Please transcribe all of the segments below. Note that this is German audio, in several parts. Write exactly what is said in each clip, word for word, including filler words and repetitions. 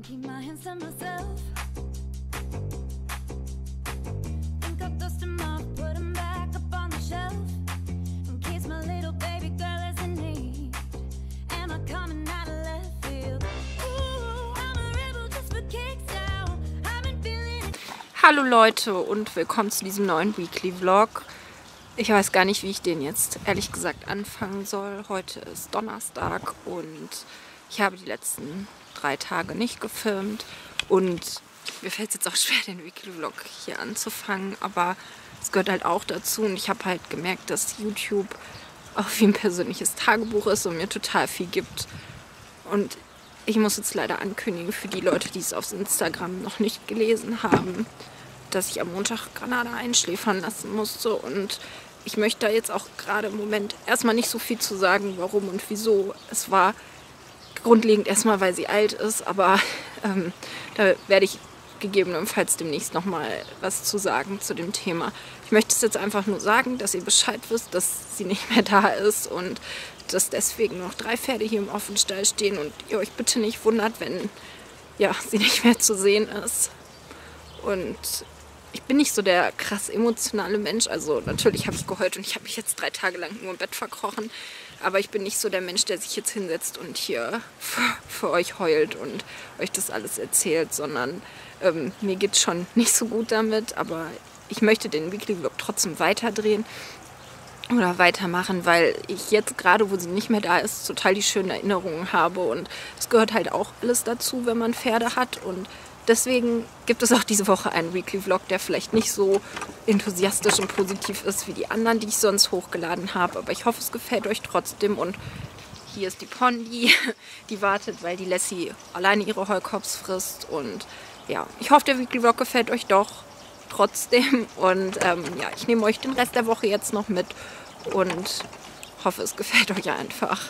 Hallo Leute und willkommen zu diesem neuen Weekly Vlog. Ich weiß gar nicht, wie ich den jetzt ehrlich gesagt anfangen soll. Heute ist Donnerstag und ich habe die letzten drei Tage nicht gefilmt. Und mir fällt es jetzt auch schwer, den Weekly Vlog hier anzufangen, aber es gehört halt auch dazu. Und ich habe halt gemerkt, dass YouTube auch wie ein persönliches Tagebuch ist und mir total viel gibt. Und ich muss jetzt leider ankündigen, für die Leute, die es auf Instagram noch nicht gelesen haben, dass ich am Montag Granada einschläfern lassen musste. Und ich möchte da jetzt auch gerade im Moment erstmal nicht so viel zu sagen, warum und wieso. Es war grundlegend erstmal, weil sie alt ist, aber ähm, da werde ich gegebenenfalls demnächst nochmal was zu sagen zu dem Thema. Ich möchte es jetzt einfach nur sagen, dass ihr Bescheid wisst, dass sie nicht mehr da ist und dass deswegen noch drei Pferde hier im Offenstall stehen und ihr euch bitte nicht wundert, wenn ja, sie nicht mehr zu sehen ist. Und ich bin nicht so der krass emotionale Mensch, also natürlich habe ich geheult und ich habe mich jetzt drei Tage lang nur im Bett verkrochen, aber ich bin nicht so der Mensch, der sich jetzt hinsetzt und hier für, für euch heult und euch das alles erzählt, sondern ähm, mir geht es schon nicht so gut damit, aber ich möchte den Weekly Vlog trotzdem weiterdrehen oder weitermachen, weil ich jetzt gerade, wo sie nicht mehr da ist, total die schönen Erinnerungen habe und es gehört halt auch alles dazu, wenn man Pferde hat und deswegen gibt es auch diese Woche einen Weekly Vlog, der vielleicht nicht so enthusiastisch und positiv ist wie die anderen, die ich sonst hochgeladen habe, aber ich hoffe, es gefällt euch trotzdem und hier ist die Pondi, die wartet, weil die Lassie alleine ihre Heulkops frisst und ja, ich hoffe, der Weekly Vlog gefällt euch doch trotzdem und ähm, ja, ich nehme euch den Rest der Woche jetzt noch mit und hoffe, es gefällt euch einfach.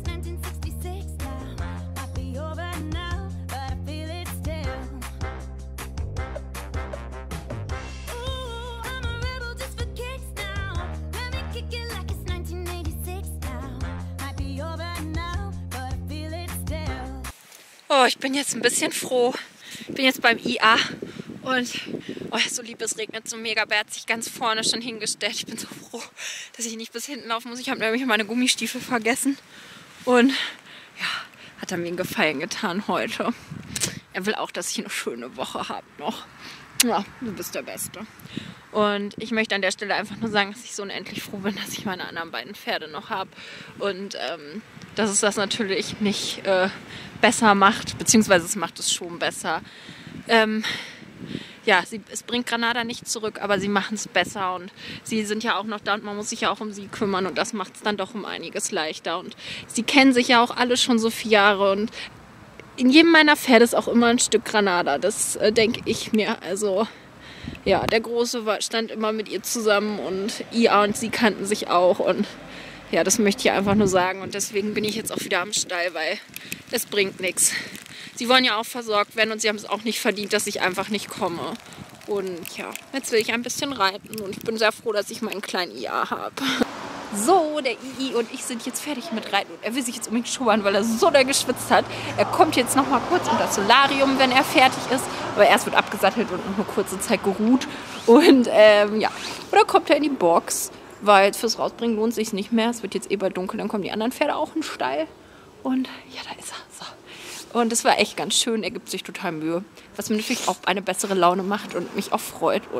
Oh, ich bin jetzt ein bisschen froh. Ich bin jetzt beim I A und oh, so lieb, es regnet so mega. Bert hat sich ganz vorne schon hingestellt. Ich bin so froh, dass ich nicht bis hinten laufen muss. Ich habe nämlich meine Gummistiefel vergessen und ja, hat er mir einen Gefallen getan heute. Er will auch, dass ich eine schöne Woche habe noch. Ja, du bist der Beste. Und ich möchte an der Stelle einfach nur sagen, dass ich so unendlich froh bin, dass ich meine anderen beiden Pferde noch habe. Und ähm, dass es das natürlich nicht äh, besser macht, beziehungsweise es macht es schon besser. Ähm, ja, sie, es bringt Granada nicht zurück, aber sie machen es besser und sie sind ja auch noch da und man muss sich ja auch um sie kümmern und das macht es dann doch um einiges leichter. Und sie kennen sich ja auch alle schon so viele Jahre und in jedem meiner Pferde ist auch immer ein Stück Granada, das äh, denke ich mir. Also ja, der Große war, stand immer mit ihr zusammen und I A und sie kannten sich auch und ja, das möchte ich einfach nur sagen und deswegen bin ich jetzt auch wieder am Stall, weil es bringt nichts. Sie wollen ja auch versorgt werden und sie haben es auch nicht verdient, dass ich einfach nicht komme. Und ja, jetzt will ich ein bisschen reiten und ich bin sehr froh, dass ich meinen kleinen I A habe. So, der I I und ich sind jetzt fertig mit Reiten und er will sich jetzt unbedingt schubbern, weil er so da geschwitzt hat. Er kommt jetzt noch mal kurz unter das Solarium, wenn er fertig ist, aber erst wird abgesattelt und noch eine kurze Zeit geruht. Und ähm, ja, oder kommt er in die Box, weil fürs Rausbringen lohnt sich nicht mehr. Es wird jetzt eh bald dunkel, dann kommen die anderen Pferde auch in den Stall. Und ja, da ist er. So. Und das war echt ganz schön, er gibt sich total Mühe, was mir natürlich auch eine bessere Laune macht und mich auch freut. Und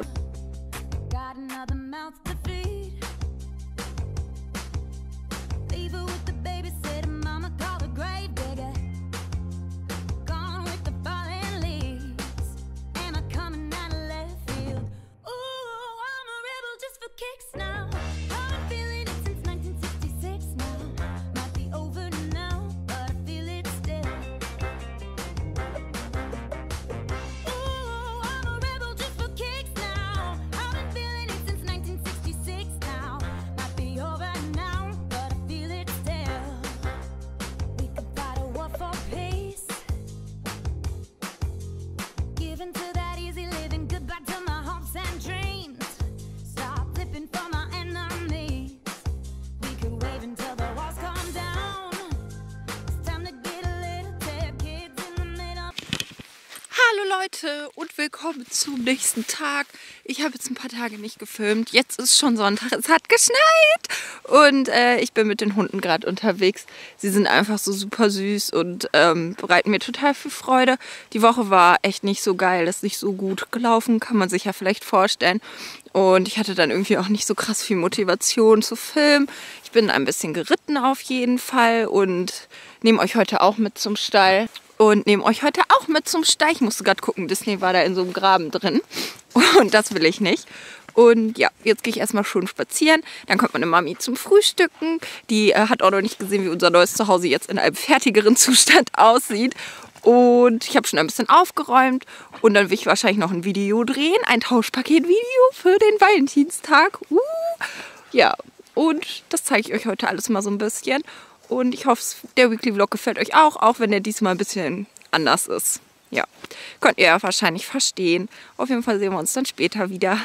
Hallo Leute und willkommen zum nächsten Tag. Ich habe jetzt ein paar Tage nicht gefilmt. Jetzt ist schon Sonntag, es hat geschneit und äh, ich bin mit den Hunden gerade unterwegs. Sie sind einfach so super süß und ähm, bereiten mir total viel Freude. Die Woche war echt nicht so geil, ist nicht so gut gelaufen, kann man sich ja vielleicht vorstellen. Und ich hatte dann irgendwie auch nicht so krass viel Motivation zu filmen. Ich bin ein bisschen geritten auf jeden Fall und nehme euch heute auch mit zum Stall. Und nehme euch heute auch mit zum Stall. Ich musste gerade gucken, Disney war da in so einem Graben drin. Und das will ich nicht. Und ja, jetzt gehe ich erstmal schön spazieren. Dann kommt meine Mami zum Frühstücken. Die äh, hat auch noch nicht gesehen, wie unser neues Zuhause jetzt in einem fertigeren Zustand aussieht. Und ich habe schon ein bisschen aufgeräumt. Und dann will ich wahrscheinlich noch ein Video drehen. Ein Tauschpaket-Video für den Valentinstag. Uh, ja, und das zeige ich euch heute alles mal so ein bisschen. Und ich hoffe, der Weekly Vlog gefällt euch auch, auch wenn der diesmal ein bisschen anders ist. Ja, könnt ihr ja wahrscheinlich verstehen. Auf jeden Fall sehen wir uns dann später wieder.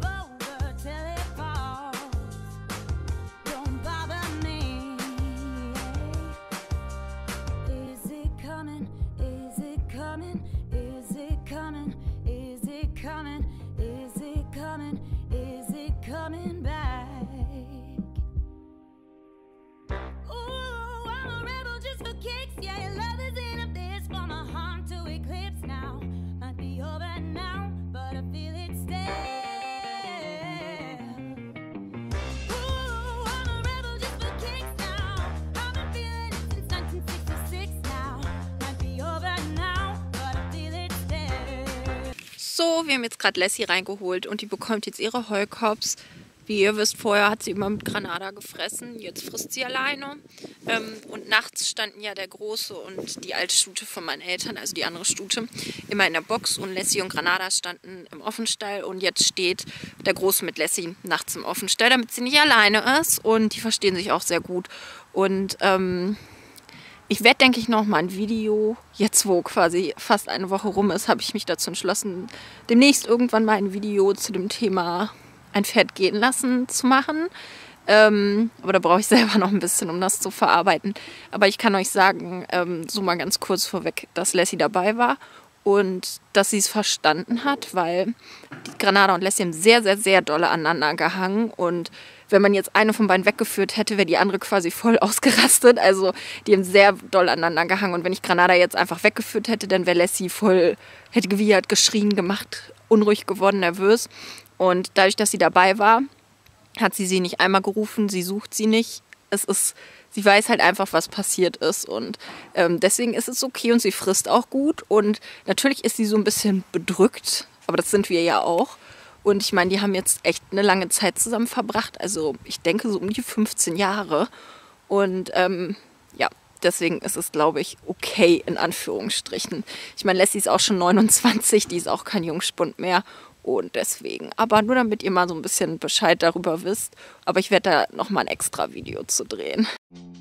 So, wir haben jetzt gerade Lassie reingeholt und die bekommt jetzt ihre Heulkops. Wie ihr wisst, vorher hat sie immer mit Granada gefressen, jetzt frisst sie alleine. Ähm, und nachts standen ja der Große und die alte Stute von meinen Eltern, also die andere Stute, immer in der Box und Lassie und Granada standen im Offenstall und jetzt steht der Große mit Lassie nachts im Offenstall, damit sie nicht alleine ist und die verstehen sich auch sehr gut. Und ähm, ich werde, denke ich, noch mal ein Video, jetzt wo quasi fast eine Woche rum ist, habe ich mich dazu entschlossen, demnächst irgendwann mal ein Video zu dem Thema ein Pferd gehen lassen zu machen. Ähm, aber da brauche ich selber noch ein bisschen, um das zu verarbeiten. Aber ich kann euch sagen, ähm, so mal ganz kurz vorweg, dass Lassie dabei war und dass sie es verstanden hat, weil die Granada und Lassie haben sehr, sehr, sehr dolle aneinander gehangen und wenn man jetzt eine von beiden weggeführt hätte, wäre die andere quasi voll ausgerastet. Also die haben sehr doll aneinander gehangen. Und wenn ich Granada jetzt einfach weggeführt hätte, dann wäre Lassie voll, hätte gewiehert, geschrien, gemacht, unruhig geworden, nervös. Und dadurch, dass sie dabei war, hat sie sie nicht einmal gerufen. Sie sucht sie nicht. Es ist, sie weiß halt einfach, was passiert ist. Und ähm, deswegen ist es okay und sie frisst auch gut. Und natürlich ist sie so ein bisschen bedrückt. Aber das sind wir ja auch. Und ich meine, die haben jetzt echt eine lange Zeit zusammen verbracht. Also ich denke so um die fünfzehn Jahre. Und ähm, ja, deswegen ist es, glaube ich, okay in Anführungsstrichen. Ich meine, Lassie ist auch schon neunundzwanzig, die ist auch kein Jungspund mehr. Und deswegen, aber nur damit ihr mal so ein bisschen Bescheid darüber wisst. Aber ich werde da nochmal ein extra Video zu drehen.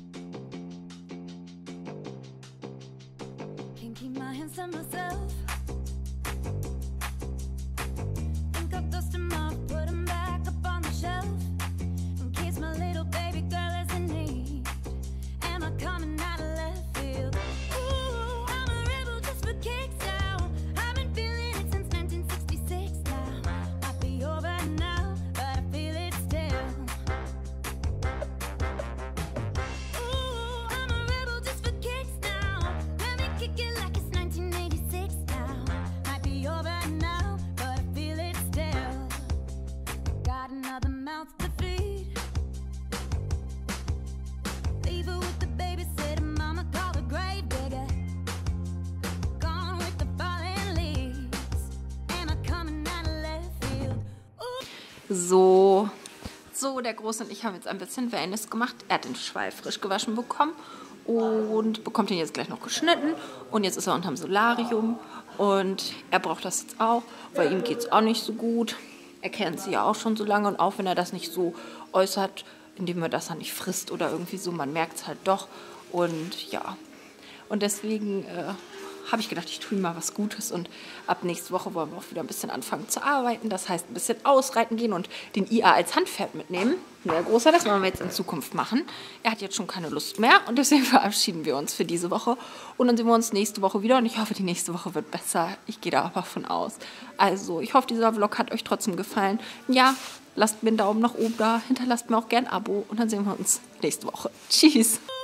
So, so, der Große und ich haben jetzt ein bisschen Wellness gemacht. Er hat den Schweif frisch gewaschen bekommen und bekommt ihn jetzt gleich noch geschnitten. Und jetzt ist er unterm Solarium und er braucht das jetzt auch, weil ihm geht es auch nicht so gut. Er kennt sie ja auch schon so lange und auch wenn er das nicht so äußert, indem er das dann nicht frisst oder irgendwie so, man merkt es halt doch. Und ja, und deswegen äh, habe ich gedacht, ich tue ihm mal was Gutes und ab nächste Woche wollen wir auch wieder ein bisschen anfangen zu arbeiten. Das heißt, ein bisschen ausreiten gehen und den I A als Handpferd mitnehmen. Der Großer, das wollen wir jetzt in Zukunft machen. Er hat jetzt schon keine Lust mehr und deswegen verabschieden wir uns für diese Woche. Und dann sehen wir uns nächste Woche wieder und ich hoffe, die nächste Woche wird besser. Ich gehe da aber von aus. Also, ich hoffe, dieser Vlog hat euch trotzdem gefallen. Ja, lasst mir einen Daumen nach oben da, hinterlasst mir auch gern ein Abo und dann sehen wir uns nächste Woche. Tschüss!